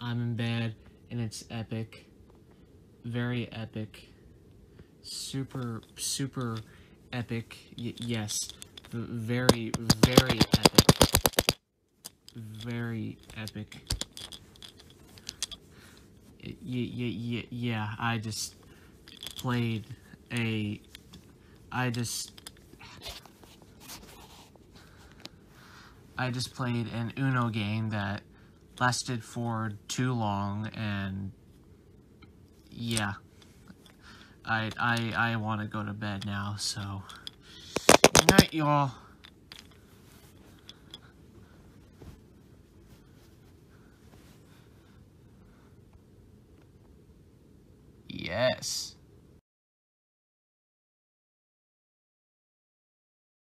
I'm in bed, and it's epic. Very epic. Super, super epic. Yes. Very, very epic. Very epic. Yeah, I just played a... I just played an Uno game that lasted for too long, and yeah, I want to go to bed now, so good night, y'all. Yes.